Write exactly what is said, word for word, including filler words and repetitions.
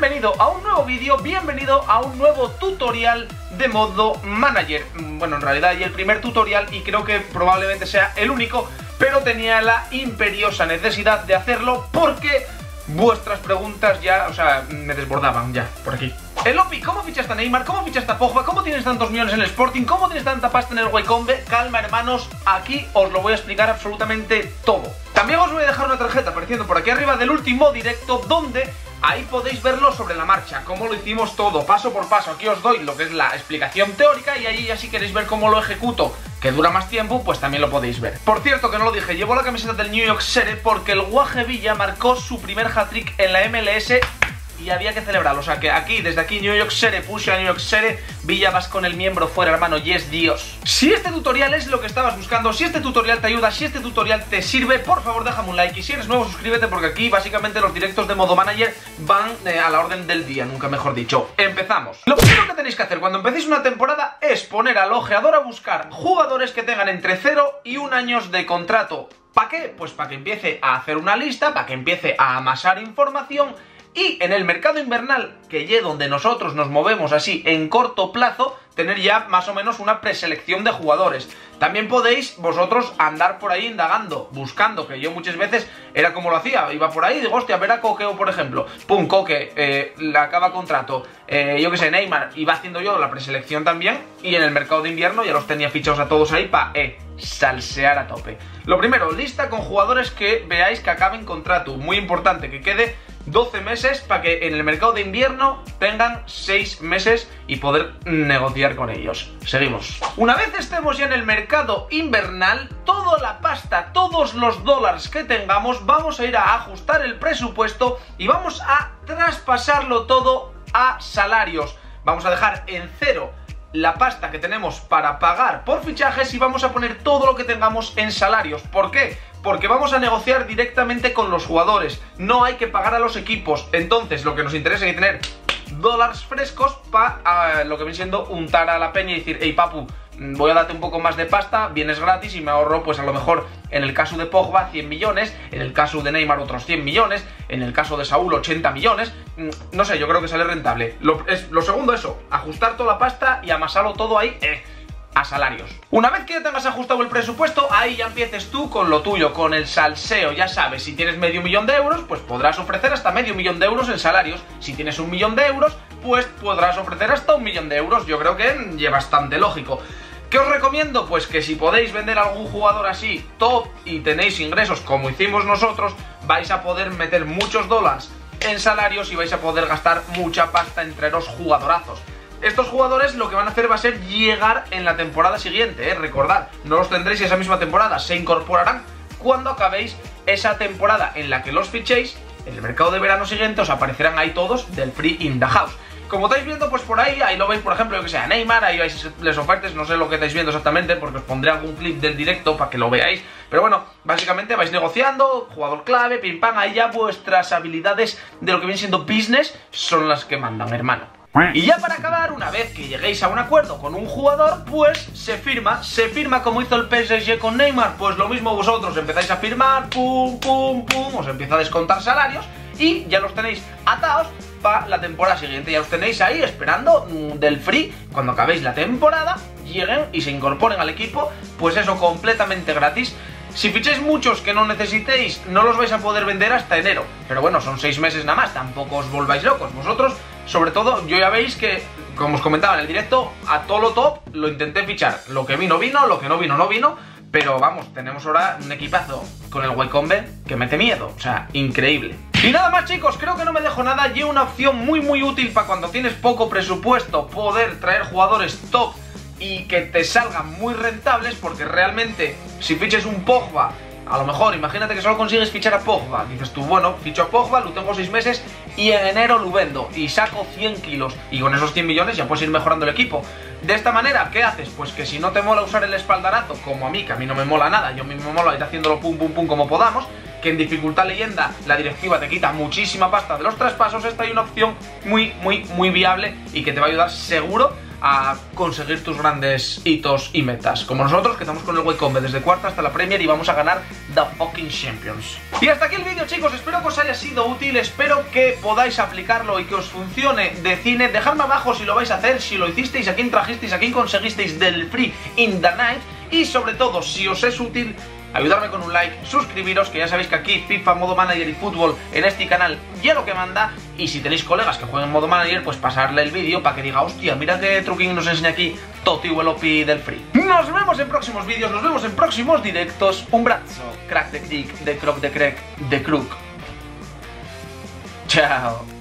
bienvenido a un nuevo vídeo, bienvenido a un nuevo tutorial de modo manager. Bueno, en realidad ya el primer tutorial y creo que probablemente sea el único, pero tenía la imperiosa necesidad de hacerlo porque vuestras preguntas ya, o sea, me desbordaban ya por aquí. El Opi, ¿cómo fichaste a Neymar? ¿Cómo fichaste a Pogba? ¿Cómo tienes tantos millones en el Sporting? ¿Cómo tienes tanta pasta en el Wycombe? Calma, hermanos, aquí os lo voy a explicar absolutamente todo. También os voy a dejar una tarjeta apareciendo por aquí arriba del último directo, donde ahí podéis verlo sobre la marcha, cómo lo hicimos todo, paso por paso. Aquí os doy lo que es la explicación teórica y ahí ya si queréis ver cómo lo ejecuto, que dura más tiempo, pues también lo podéis ver. Por cierto, que no lo dije, llevo la camiseta del New York City porque el Guaje Villa marcó su primer hat-trick en la M L S y había que celebrarlo. O sea que aquí, desde aquí, New York City, push a New York City, Villa, vas con el miembro fuera, hermano, yes, Dios. Si este tutorial es lo que estabas buscando, si este tutorial te ayuda, si este tutorial te sirve, por favor déjame un like. Y si eres nuevo, suscríbete, porque aquí básicamente los directos de modo manager van eh, a la orden del día, nunca mejor dicho. Empezamos. Lo primero que tenéis que hacer cuando empecéis una temporada es poner al ojeador a buscar jugadores que tengan entre cero y un años de contrato. ¿Para qué? Pues para que empiece a hacer una lista, para que empiece a amasar información. Y en el mercado invernal, que es donde nosotros nos movemos así en corto plazo, tener ya más o menos una preselección de jugadores. También podéis vosotros andar por ahí indagando, buscando, que yo muchas veces era como lo hacía, iba por ahí y digo, hostia, ver a Coque, por ejemplo, pum, Coque, eh, le acaba contrato, eh, yo que sé, Neymar, iba haciendo yo la preselección también, y en el mercado de invierno ya los tenía fichados a todos ahí para, eh, salsear a tope. Lo primero, lista con jugadores que veáis que acaben contrato, muy importante, que quede doce meses para que en el mercado de invierno tengan seis meses y poder negociar con ellos. Seguimos. Una vez estemos ya en el mercado invernal, toda la pasta, todos los dólares que tengamos, vamos a ir a ajustar el presupuesto y vamos a traspasarlo todo a salarios. Vamos a dejar en cero la pasta que tenemos para pagar por fichajes y vamos a poner todo lo que tengamos en salarios. ¿Por qué? Porque vamos a negociar directamente con los jugadores, no hay que pagar a los equipos. Entonces lo que nos interesa es tener dólares frescos para uh, lo que viene siendo untar a la peña y decir, hey papu, voy a darte un poco más de pasta, vienes gratis y me ahorro, pues a lo mejor en el caso de Pogba cien millones, en el caso de Neymar otros cien millones, en el caso de Saúl ochenta millones, no sé, yo creo que sale rentable. Lo, es, lo segundo, eso, ajustar toda la pasta y amasarlo todo ahí, eh, a salarios. Una vez que ya tengas ajustado el presupuesto, ahí ya empieces tú con lo tuyo, con el salseo. Ya sabes, si tienes medio millón de euros, pues podrás ofrecer hasta medio millón de euros en salarios. Si tienes un millón de euros, pues podrás ofrecer hasta un millón de euros. Yo creo que es bastante lógico. ¿Qué os recomiendo? Pues que si podéis vender a algún jugador así top y tenéis ingresos como hicimos nosotros, vais a poder meter muchos dólares en salarios y vais a poder gastar mucha pasta entre los jugadorazos. Estos jugadores lo que van a hacer va a ser llegar en la temporada siguiente, ¿eh? Recordad, no los tendréis esa misma temporada, se incorporarán cuando acabéis esa temporada en la que los fichéis. En el mercado de verano siguiente os aparecerán ahí todos del Free in the House. Como estáis viendo, pues por ahí, ahí lo veis, por ejemplo, yo que sé, a Neymar, ahí vais les ofertas, no sé lo que estáis viendo exactamente, porque os pondré algún clip del directo para que lo veáis. Pero bueno, básicamente vais negociando, jugador clave, pim pam, ahí ya vuestras habilidades de lo que viene siendo business son las que mandan, hermano. Y ya para acabar, una vez que lleguéis a un acuerdo con un jugador, pues se firma, se firma como hizo el P S G con Neymar. Pues lo mismo vosotros, empezáis a firmar, pum, pum, pum, os empieza a descontar salarios y ya los tenéis atados para la temporada siguiente. Ya los tenéis ahí esperando mmm, del free, cuando acabéis la temporada, lleguen y se incorporen al equipo, pues eso, completamente gratis. Si ficháis muchos que no necesitéis, no los vais a poder vender hasta enero. Pero bueno, son seis meses nada más, tampoco os volváis locos. Vosotros, sobre todo, yo ya veis que, como os comentaba en el directo, a todo lo top lo intenté fichar. Lo que vino, vino, lo que no vino, no vino. Pero vamos, tenemos ahora un equipazo con el Wycombe que mete miedo, o sea, increíble. Y nada más, chicos, creo que no me dejo nada. Y una opción muy muy útil para cuando tienes poco presupuesto, poder traer jugadores top y que te salgan muy rentables, porque realmente si fiches un Pogba, a lo mejor, imagínate que solo consigues fichar a Pogba, dices tú, bueno, ficho a Pogba, lo tengo seis meses y en enero lo vendo y saco cien kilos y con esos cien millones ya puedes ir mejorando el equipo. De esta manera, ¿qué haces? Pues que si no te mola usar el espaldarazo, como a mí, que a mí no me mola nada, yo mismo me mola ir haciéndolo pum pum pum como podamos, que en dificultad leyenda la directiva te quita muchísima pasta de los traspasos, esta hay una opción muy muy muy viable y que te va a ayudar seguro a conseguir tus grandes hitos y metas, como nosotros que estamos con el Wacombe desde cuarta hasta la Premier y vamos a ganar The fucking Champions. Y hasta aquí el vídeo, chicos, espero que os haya sido útil, espero que podáis aplicarlo y que os funcione de cine. Dejadme abajo si lo vais a hacer, si lo hicisteis, a quién trajisteis, a quién conseguisteis del Free in the Night, y sobre todo, si os es útil, ayudarme con un like, suscribiros, que ya sabéis que aquí FIFA, modo manager y fútbol en este canal ya lo que manda. Y si tenéis colegas que jueguen en modo manager, pues pasarle el vídeo para que diga, hostia, mira qué truquín nos enseña aquí Toti Welopi del Free. Nos vemos en próximos vídeos, nos vemos en próximos directos. Un brazo, crack de crick, de croc de crack, de crook. Chao.